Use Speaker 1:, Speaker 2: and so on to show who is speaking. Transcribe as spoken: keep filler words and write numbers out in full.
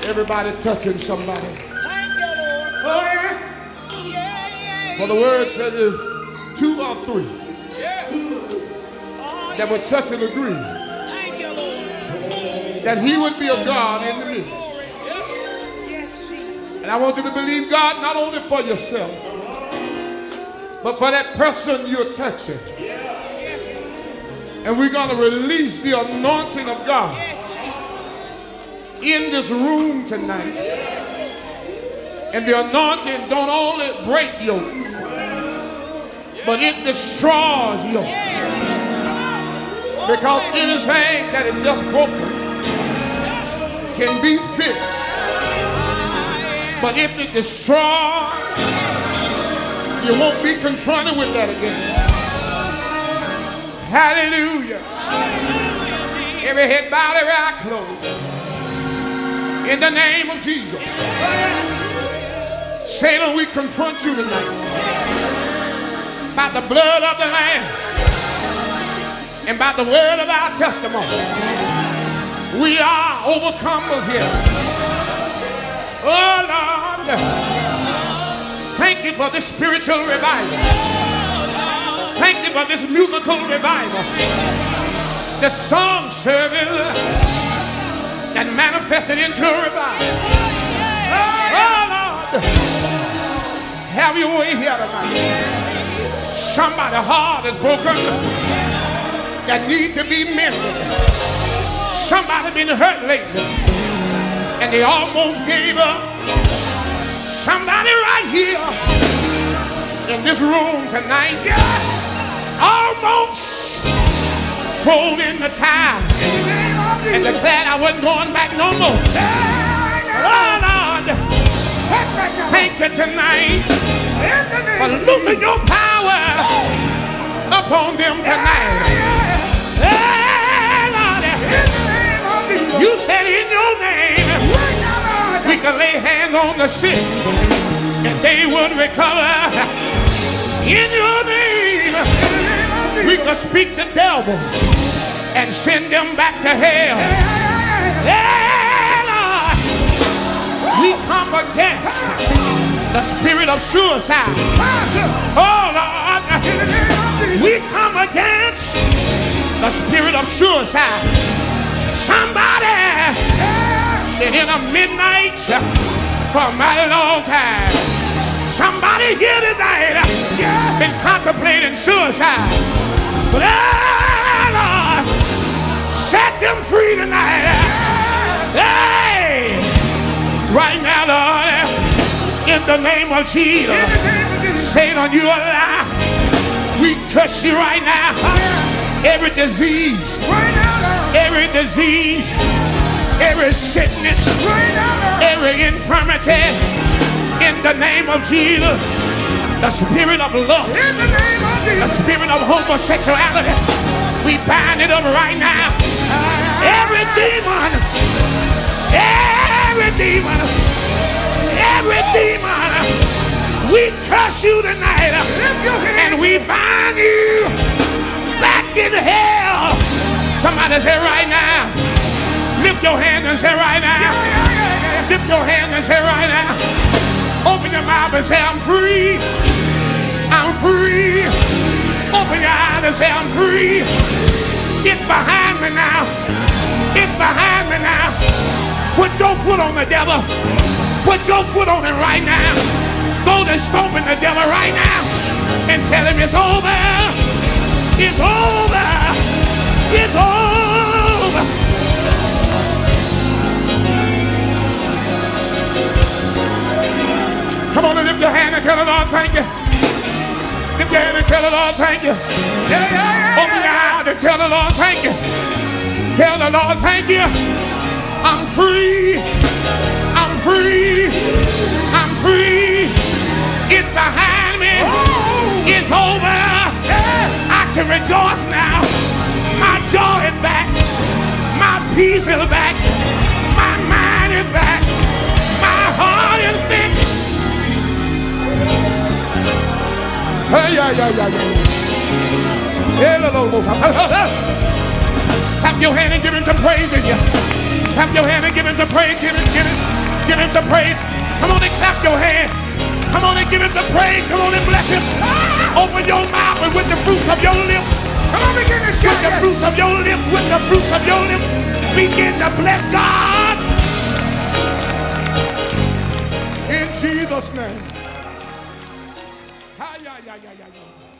Speaker 1: Everybody touching somebody.
Speaker 2: Thank you, Lord.
Speaker 1: Oh, yeah.
Speaker 2: Yeah, yeah,
Speaker 1: For the word said if two or three
Speaker 2: yeah. Oh,
Speaker 1: that would touch and agree
Speaker 2: thank you, Lord.
Speaker 1: that he would be a God in the midst.
Speaker 2: Yes, Jesus.
Speaker 1: And I want you to believe God not only for yourself, but for that person you're touching. And we're going to release the anointing of God in this room tonight. And the anointing don't only break yokes, but it destroys yokes. Because anything that is just broken can be fixed. But if it destroys, you won't be confronted with that again. Hallelujah. Every head bowed, every eye closed. In the name of Jesus. Satan, we confront you tonight. By the blood of the Lamb and by the word of our testimony. We are overcomers here. Oh Lord, thank you for this spiritual revival. Thank you for this musical revival. The song service that manifested into a revival. Oh Lord, have your way here tonight. Somebody's heart is broken that need to be mended. Somebody been hurt lately and they almost gave up. Somebody right here in this room tonight, yeah, almost thrown in the towel and declared I wasn't going back no more. Oh Lord, thank you tonight for losing your power upon them tonight. Hey, Lord, you said in your name we could lay hands on the sick and they would recover. In your name we could speak to devils and send them back to hell. Yeah, Lord, we come against the spirit of suicide. Oh Lord, we come against the spirit of suicide. Somebody been in a midnight for a mighty long time. Somebody here tonight been contemplating suicide. But oh Lord, set them free tonight. Hey, right now, Lord, in the name of Jesus, Satan, you are alive. We curse you right now. Every disease, every disease, every sickness, every infirmity, in the name of Jesus. The spirit of lust, the spirit of homosexuality, we bind it up right now. Every demon, every demon, every demon, we curse you tonight and we bind you back in hell. Somebody say right now, lift your hands and say right now, lift your hands and say right now. Open your mouth and say, I'm free. I'm free. Open your eyes and say, I'm free. It's behind me now. It's behind me now. Put your foot on the devil. Put your foot on him right now. Go to stomping the devil right now and tell him it's over. It's over. It's over. Come on and lift your hand and tell the Lord thank you. Lift your hand and tell the Lord thank you. Yeah, yeah, yeah, open your eyes and tell the Lord thank you. Tell the Lord thank you. I'm free. I'm free. I'm free. It's behind me. It's over. I can rejoice now. My joy is back. My peace is back. My mind is back. My heart is fixed. Hey, yeah, yeah, yeah, yeah. Clap your hand and give him some praise in you. Clap your hand and give him some praise. Give it, give it. Give him some praise. Come on and clap your hand. Come on and give him some praise. Come on and bless him. Open your mouth and with the fruits of your lips. Come on, begin to shout. With the fruits of your lips, with the fruits of your lips, begin to bless God. In Jesus' name. Hi, yeah, yeah, yeah, yeah, yeah.